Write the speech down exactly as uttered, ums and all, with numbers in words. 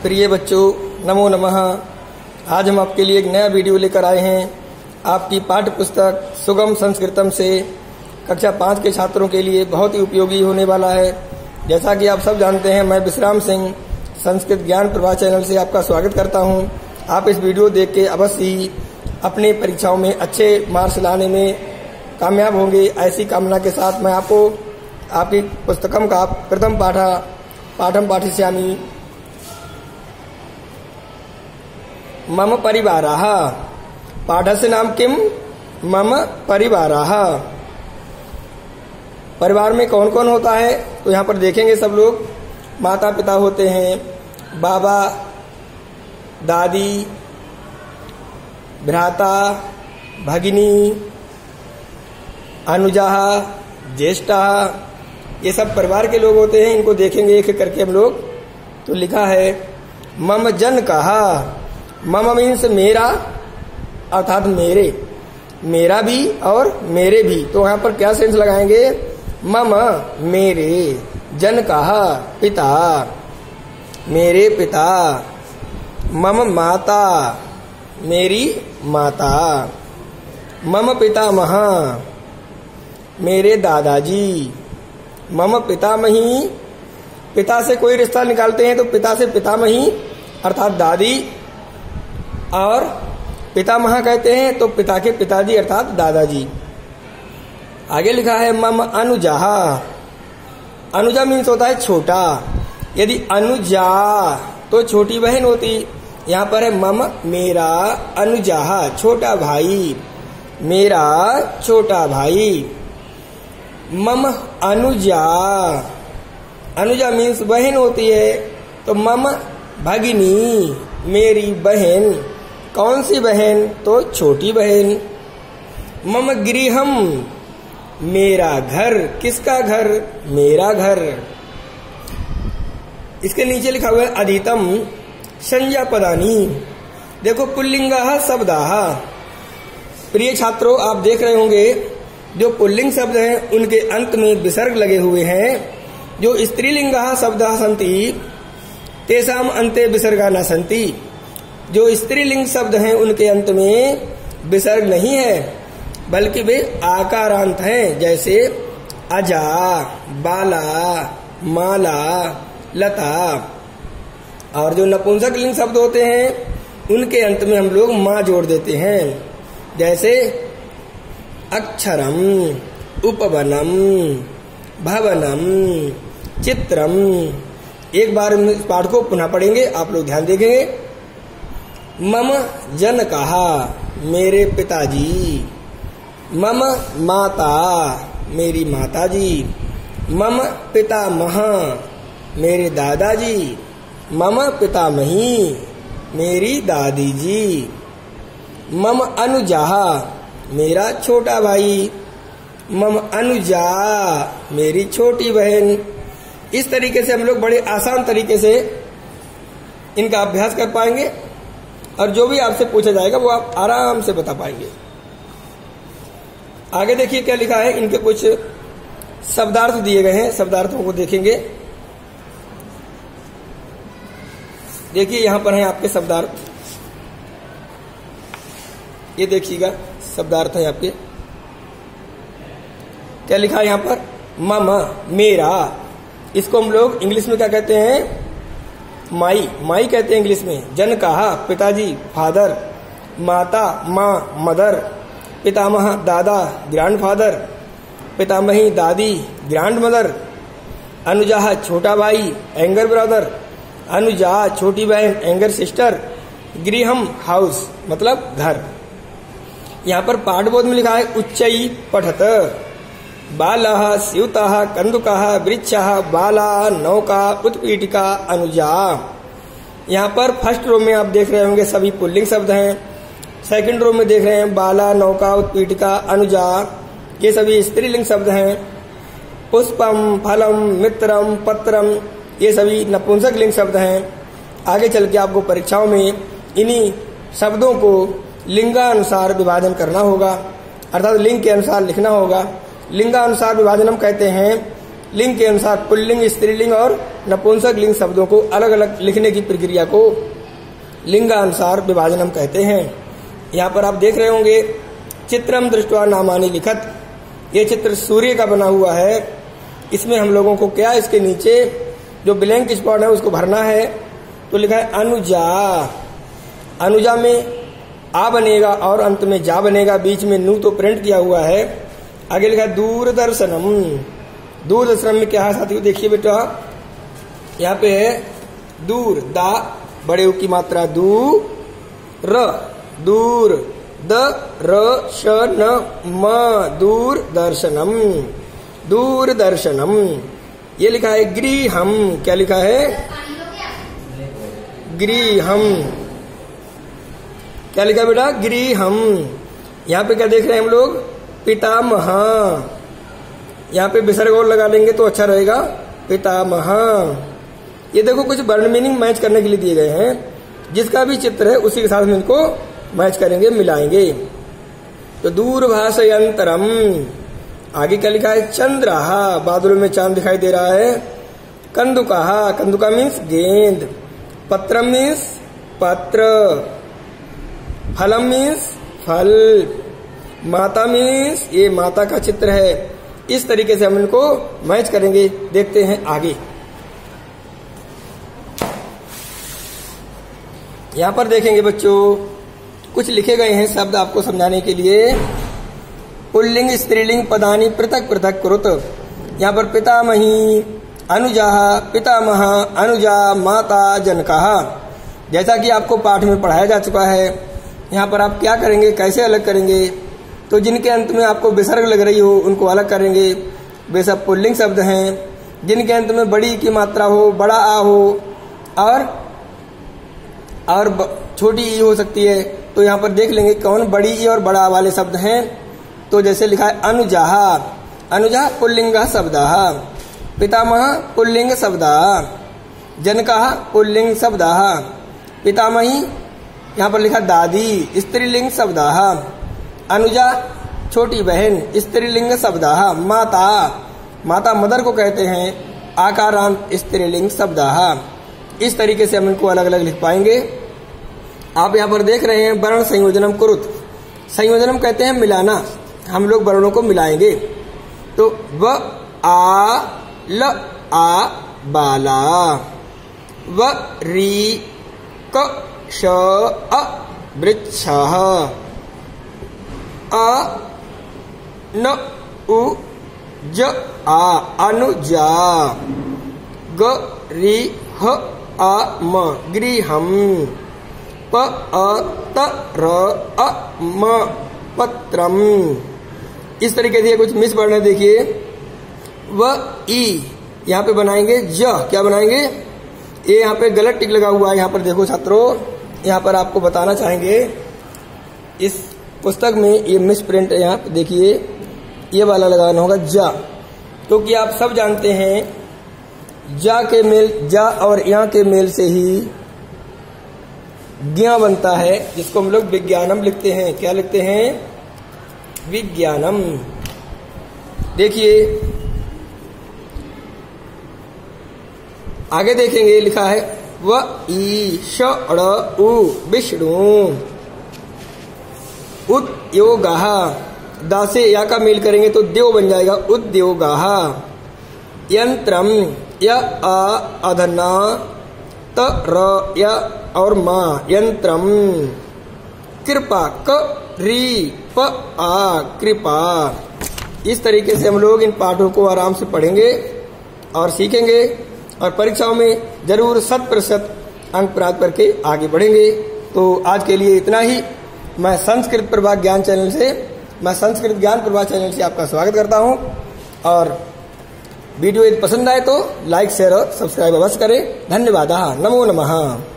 प्रिय बच्चों, नमो नमः। आज हम आपके लिए एक नया वीडियो लेकर आए हैं। आपकी पाठ्य पुस्तक सुगम संस्कृतम से कक्षा पाँच के छात्रों के लिए बहुत ही उपयोगी होने वाला है। जैसा कि आप सब जानते हैं, मैं विश्राम सिंह संस्कृत ज्ञान प्रभा चैनल से आपका स्वागत करता हूं। आप इस वीडियो देख के अवश्य ही अपने परीक्षाओं में अच्छे मार्क्स लाने में कामयाब होंगे। ऐसी कामना के साथ मैं आपको आपकी पुस्तकम का प्रथम पाठा पाठम पाठिष्यामि। मम परिवारः। पाठस्य नाम किम? मम परिवारः। परिवार में कौन कौन होता है तो यहाँ पर देखेंगे सब लोग। माता पिता होते हैं, बाबा दादी, भ्राता, भगिनी, अनुजा, ज्येष्ठा, ये सब परिवार के लोग होते हैं। इनको देखेंगे एक एक करके हम लोग। तो लिखा है मम जन कहा। मम मीन्स मेरा, अर्थात मेरे, मेरा भी और मेरे भी। तो यहाँ पर क्या सेंस लगाएंगे? मम मेरे, जन कहा पिता, मेरे पिता, मम माता, मेरी माता, मम पितामह, मेरे दादाजी, मम पितामही। पिता से कोई रिश्ता निकालते हैं तो पिता से पितामही अर्थात दादी, और पितामह कहते हैं तो पिता के पिताजी अर्थात दादाजी। आगे लिखा है मम अनुजा। अनुजा मीन्स होता है छोटा। यदि अनुजा तो छोटी बहन होती। यहाँ पर है मम मेरा, अनुजा छोटा भाई, मेरा छोटा भाई। मम अनुजा, अनुजा मीन्स बहन होती है। तो मम भगिनी, मेरी बहन। कौन सी बहन? तो छोटी बहन। मम गृहम, मेरा घर। किसका घर? मेरा घर। इसके नीचे लिखा हुआ है अधीतम संज्ञा पदानी। देखो पुल्लिंगाः शब्दाः। प्रिय छात्रों, आप देख रहे होंगे जो पुल्लिंग शब्द हैं उनके अंत में विसर्ग लगे हुए हैं। जो स्त्रीलिंगाः शब्दाः सन्ति तेषाम अन्ते विसर्गा न सन्ति। जो स्त्रीलिंग शब्द हैं उनके अंत में विसर्ग नहीं है, बल्कि वे आकारांत हैं। जैसे अजा, बाला, माला, लता। और जो नपुंसक लिंग शब्द होते हैं उनके अंत में हम लोग माँ जोड़ देते हैं। जैसे अक्षरम, उपवनम, भवनम, चित्रम। एक बार इस पाठ को पुनः पढ़ेंगे, आप लोग ध्यान देंगे। मम जन कहा, मेरे पिताजी। मम माता, मेरी माताजी। मम पितामह, मेरे दादाजी। मम पितामही, मेरी दादी जी। मम अनुजा, मेरा छोटा भाई। मम अनुजा, मेरी छोटी बहन। इस तरीके से हम लोग बड़े आसान तरीके से इनका अभ्यास कर पाएंगे और जो भी आपसे पूछा जाएगा वो आप आराम से बता पाएंगे। आगे देखिए क्या लिखा है। इनके कुछ शब्दार्थ दिए गए हैं, शब्दार्थों को देखेंगे। देखिए यहां पर है आपके शब्दार्थ। ये देखिएगा शब्दार्थ है आपके। क्या लिखा है यहां पर? मम, मेरा। इसको हम लोग इंग्लिश में क्या कहते हैं? माई, माई कहते हैं इंग्लिश में। जन कहा, पिताजी, फादर। माता, माँ, मदर। पितामह, दादा, ग्रैंडफादर। पितामही, दादी, ग्रैंड मदर। अनुजा, छोटा भाई, एंगर ब्रदर। अनुजा, छोटी बहन, एंगर सिस्टर। गृहम, हाउस, मतलब घर। यहाँ पर पाठबोध में लिखा है उच्चई पठत। बालः, स्यूतः, कंदुकः, वृक्षः, बाला, नौका, उत्पीठिका, अनुजा। यहाँ पर फर्स्ट रो में आप देख रहे होंगे सभी पुल्लिंग शब्द हैं। सेकंड रो में देख रहे हैं बाला, नौका, उत्पीठिका, अनुजा, ये सभी स्त्रीलिंग शब्द हैं। पुष्पम, फलम, मित्रम, पत्रम, ये सभी नपुंसक लिंग शब्द हैं। आगे चल के आपको परीक्षाओं में इन्हीं शब्दों को लिंगानुसार विभाजन करना होगा, अर्थात लिंग के अनुसार लिखना होगा। लिंगानुसार विभाजन हम कहते हैं लिंग के अनुसार पुल्लिंग, स्त्रीलिंग और नपुंसक लिंग शब्दों को अलग अलग लिखने की प्रक्रिया को लिंगानुसार विभाजनम कहते हैं। यहाँ पर आप देख रहे होंगे चित्रम दृष्टवा नामानि लिखत, ये चित्र सूर्य का बना हुआ है। इसमें हम लोगों को क्या, इसके नीचे जो ब्लैंक स्पॉट है उसको भरना है। तो लिखा है अनुजा, अनुजा में आ बनेगा और अंत में जा बनेगा, बीच में नू तो प्रिंट किया हुआ है। आगे लिखा है दूरदर्शनम, दूरदर्शनम में क्या है साथियों, देखिए बेटा यहाँ पे है दूर, दा बड़े उ की मात्रा दू, र दूर, द र श न म दूरदर्शनम, दूरदर्शनम। ये लिखा है गृहम, क्या लिखा है, गृहम, क्या लिखा बेटा, गृहम। यहाँ पे क्या देख रहे हैं हम लोग, पितामह, यहाँ पे विसर्ग और लगा लेंगे तो अच्छा रहेगा, पितामह। ये देखो कुछ वर्ण मीनिंग मैच करने के लिए दिए गए हैं, जिसका भी चित्र है उसी के साथ में इनको मैच करेंगे, मिलाएंगे। तो दूरभाष यंत्रम, आगे क्या लिखा है, चंद्रहा, बादलों में चांद दिखाई दे रहा है। कंदुका, कंदुका मीन्स गेंद। पत्रम मीन्स पत्र। फलम मीन्स फल। माता मीन्स ये माता का चित्र है। इस तरीके से हम इनको मैच करेंगे, देखते हैं आगे। यहाँ पर देखेंगे बच्चों, कुछ लिखे गए हैं शब्द आपको समझाने के लिए। पुल्लिंग स्त्रीलिंग पदानी पृथक पृथक कुरुत। यहाँ पर पितामही, अनुजा, पितामह, अनुजा, माता, जनकः। जैसा कि आपको पाठ में पढ़ाया जा चुका है, यहाँ पर आप क्या करेंगे, कैसे अलग करेंगे। तो जिनके अंत में आपको विसर्ग लग रही हो उनको अलग करेंगे, वे सब पुल्लिंग शब्द हैं। जिनके अंत में बड़ी की मात्रा हो, बड़ा आ हो और और छोटी ई हो सकती है, तो यहाँ पर देख लेंगे कौन बड़ी ई और बड़ा वाले शब्द हैं। तो जैसे लिखा है अनुजाह, अनुजाह पुल्लिंग शब्द, पितामह पुल्लिंग शब्द, जनकः पुल्लिंग शब्द, पितामही यहाँ पर लिखा दादी स्त्रीलिंग शब्द, अनुजा छोटी बहन स्त्रीलिंग शब्द, माता, माता मदर को कहते हैं, आकारांत स्त्रीलिंग शब्द। इस तरीके से हम इनको अलग अलग लिख पाएंगे। आप यहाँ पर देख रहे हैं वर्ण संयोजनम कुरुत। संयोजनम कहते हैं मिलाना, हम लोग वर्णों को मिलाएंगे। तो व आ ल आ बाला, व री क श अ वृक्षः, अ न उ ज आ अनुजा, ग री ह आ म गृहम, प अ त र अ म पत्रम। इस तरीके से कुछ मिस वर्ण देखिए। व ई यहाँ पे बनाएंगे ज, क्या बनाएंगे, ये यहाँ पे गलत टिक लगा हुआ है। यहाँ पर देखो छात्रों, यहाँ पर आपको बताना चाहेंगे, इस पुस्तक में ये मिस प्रिंट है। यहाँ पे देखिए ये वाला लगाना होगा जा, क्योंकि आप सब जानते हैं जा के मेल, जा और यहाँ के मेल से ही ज्ञा बनता है, जिसको हम लोग विज्ञानम लिखते हैं। क्या लिखते हैं, विज्ञानम। देखिए आगे देखेंगे, लिखा है व ई श ड़ उ विष्णु, उद्योगः, दा से या का मेल करेंगे तो देव बन जाएगा, उद्योगः। यंत्रम, य आ अधना, त र य और मा, यंत्रम। कृपा, क री प आ कृपा। इस तरीके से हम लोग इन पाठों को आराम से पढ़ेंगे और सीखेंगे, और परीक्षाओं में जरूर शत प्रतिशत अंक प्राप्त करके आगे बढ़ेंगे। तो आज के लिए इतना ही। मैं संस्कृत प्रभा ज्ञान चैनल से मैं संस्कृत ज्ञान प्रभा चैनल से आपका स्वागत करता हूं, और वीडियो यदि पसंद आए तो लाइक शेयर और सब्सक्राइब अवश्य करें। धन्यवाद। नमो नमः।